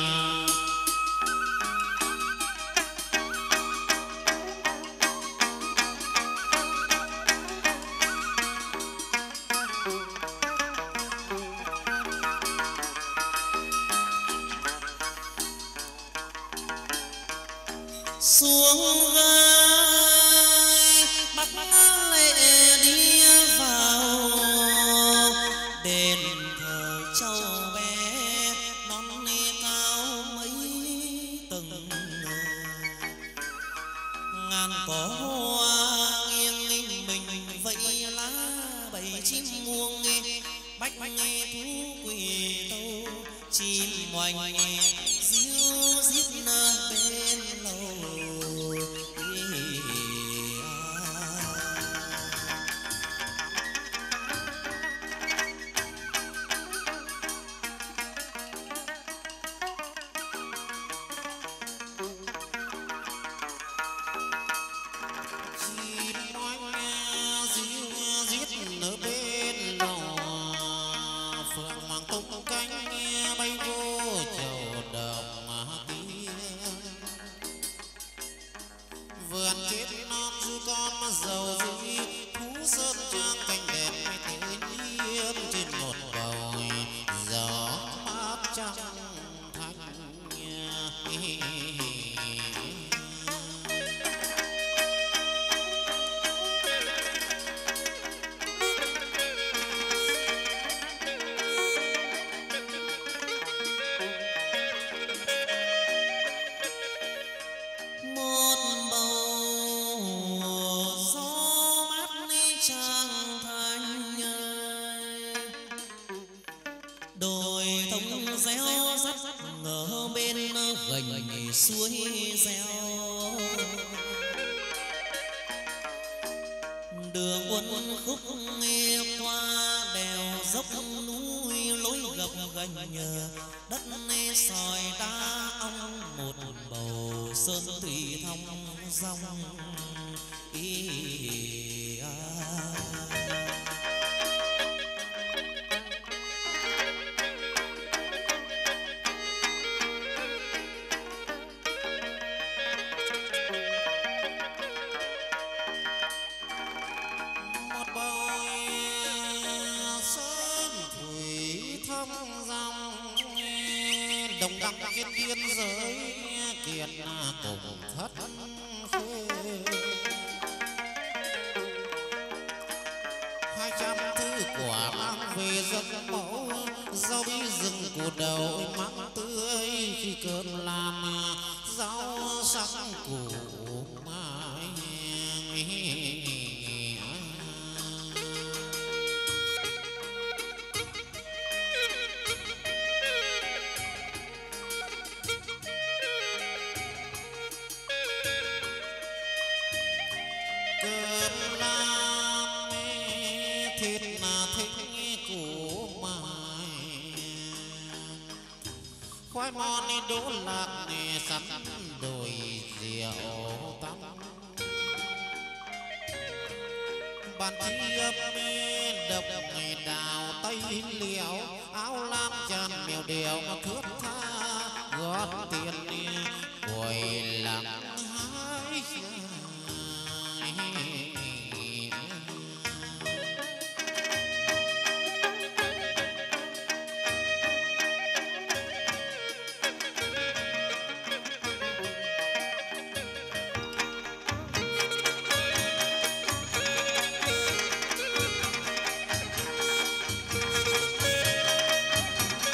[SPEAKER 2] xuống gai bắc lệ đi vào đền thờ châu bé non nê cao mấy tầng ngàn cỏ hoa nghiêng mình vẫy lá bầy chim muông nghe bách nghe thú quỳ tâu chim oanh ríu rít bên lầu suối reo đường quân khúc nghe qua đèo dốc núi lối gập ghềnh nhờ đất nê sỏi đá ong một bầu sơn thủy thong dong ý à.
[SPEAKER 1] đồng đăng trên biên giới kiệt cùng thất khê hai trăm thứ quả mang về dân mẫu rau bí rừng của đầu mắm tươi khi cơm làm rau sắc củ mai khoai mòn đi đỗ lạc nè sắn đồi rượu tắm bàn thiếp đập ngày đào tây liễu áo lam tràn mèo đèo mà thướt tha gót tiền quầy lặng hái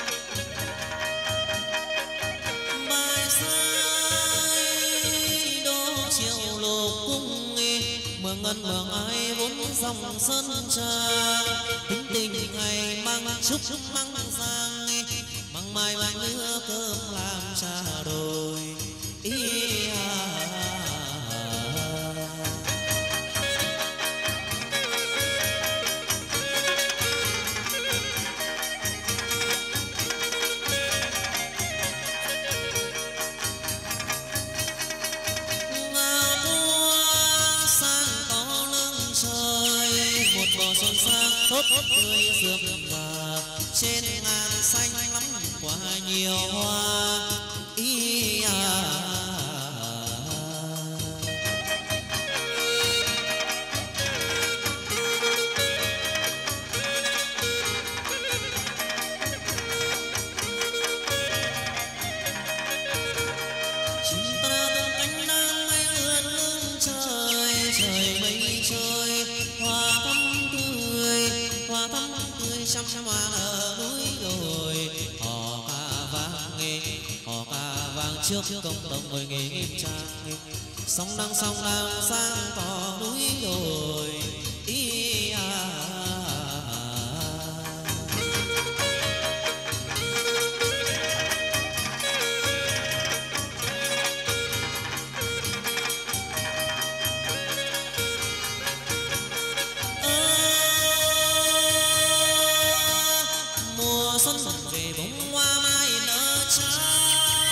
[SPEAKER 2] bài sai mường ân mường ai vốn dòng sơn trang, tính tình ngày mang chúc măng giang, măng mai mang lứa cơm làm trà đồi. Ý à. Xuân sang tốt tươi rượm và trên ngàn xanh lắm quả nhiều hoa. Ý à. Chim ta tung cánh đang bay lượn lưng trời, trời mây trôi hoa thắm tươi, hoa thắm tươi trăm trăm hoa nở núi đồi. Hò ca vang nghe, hò ca vang trước công đồng ngồi nghề nghiêm trang, sóng đang sóng đang sang tỏ núi đồi. Ý à. Xuân về bông hoa mai nở trắng,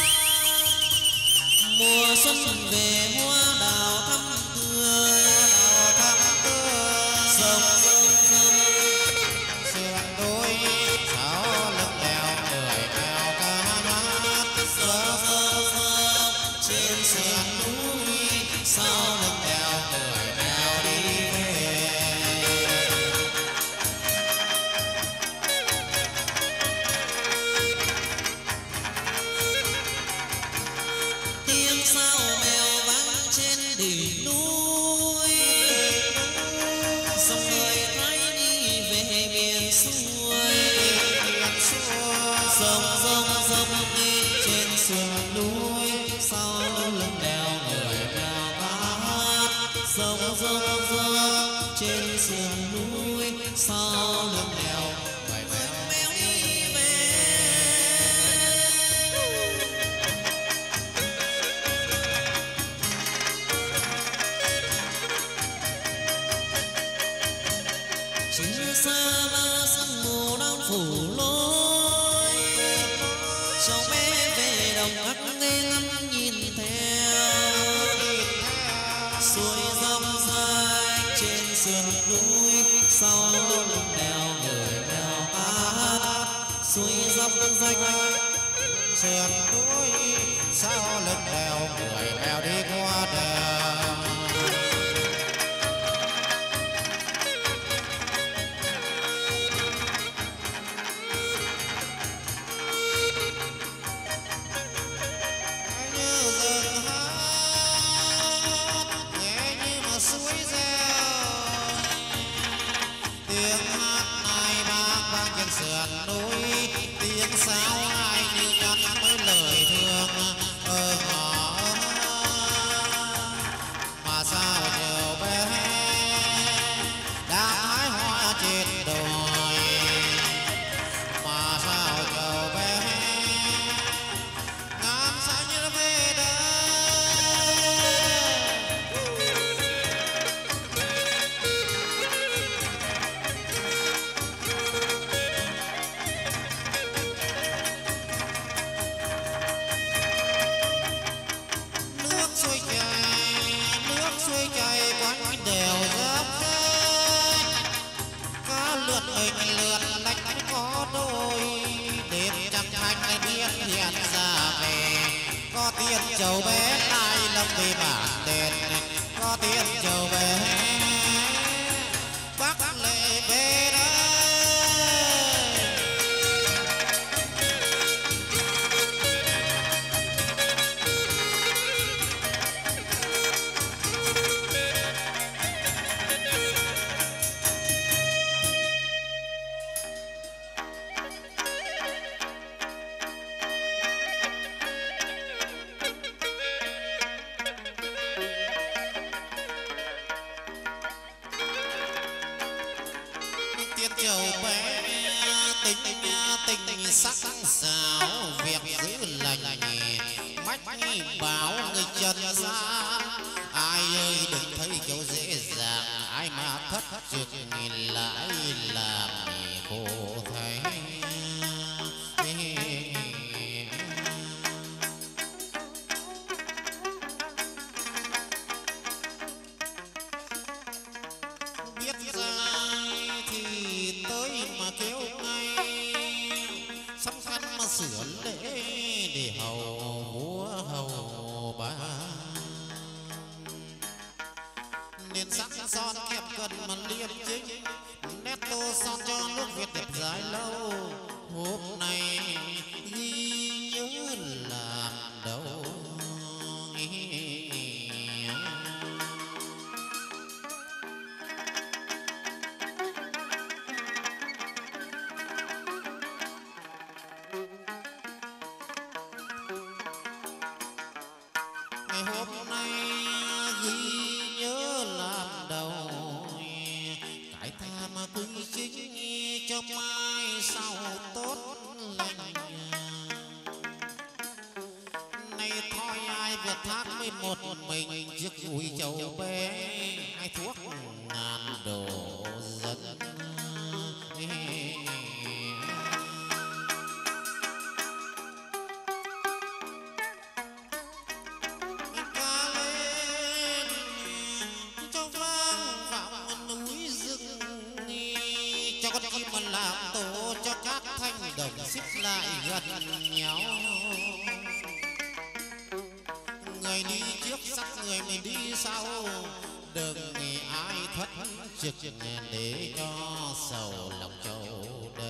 [SPEAKER 2] mùa xuân về hoa đào thắm tươi,
[SPEAKER 1] thắm tươi
[SPEAKER 2] sông sông sông
[SPEAKER 1] sườn núi sáu lưng đèo người cao ca hát.
[SPEAKER 2] sông sông sông trên sườn núi sau lưng đèo người
[SPEAKER 1] Đèo đi về
[SPEAKER 2] tiếng sao mèo vang trên đỉnh núi, dòng người thái đi về miền xuôi. Sông sông sông đi trên sườn núi sau lưng đèo người cao ca hát. Sông sông sông trên sườn núi sau lưng đèo người mèo đi về. Chia xa ba sương mù đang phủ lối, cháu bé về đồng ngắt ngây ngắm nhìn theo suối dòng dài trên sườn núi sau lưng đèo người mèo ca hát. Suối dòng dài
[SPEAKER 1] sườn núi sau lưng đèo người mèo đi qua đèo. Như rừng hát nghe như mà suối reo, tiếng hát ai vang vang trên sườn núi, tiếng sáo ai như nhắn với lời thương. Ơ ngỏ mà sao chiều bé đã hái hoa trên đồi, mà sao chiều bé ngắm xanh về đây. Nước xuôi chảy, nước xuôi chảy quanh đèo dốc dây, có lượt hình lượt lách có đôi, đêm trăng thanh biết hiện ra về. Có tiếng chầu bé lai lâm vì bản tên, có tiếng chầu bé bắc lệ về đây. giáo việc giữ lành mách báo người trần gian. Ai ơi đừng thấy kiểu dễ dàng, ai mà thất trực lại làm khổ thấy. Biết ra thì tới mà kêu ngay, sắp khăn mà sửa lễ để hầu vua hầu bà. Nên sắc son kẹp cần mà liêm chính, nét tô son cho nước Việt đẹp dài lâu. Hôm nay ghi nhớ làm đâu. Ngày hôm nay ghi nhớ làm đầu, cái tha mà quy chính cho mai sau tốt lành. Nay thôi ai vượt thác với một mình, trước ui châu bé ai thuốc ngàn đồ dân. Cho con chim mà làm tổ, cho các thanh đồng xích lại gần nhau. Người đi trước sắc người mình đi sau, đừng nghĩ ai thất trực để cho sầu lòng châu đấy.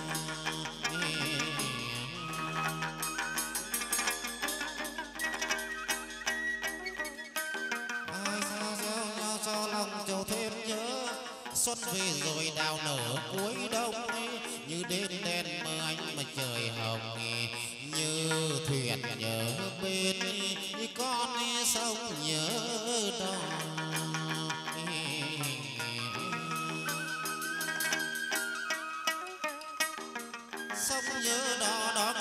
[SPEAKER 1] Ai sao gieo cho lòng châu thêm nhớ, xuân về rồi đào nở cuối đông. Như đêm đen mơ anh mà trời hồng, như thuyền nhớ bên con sông nhớ đò. Sông nhớ đò đó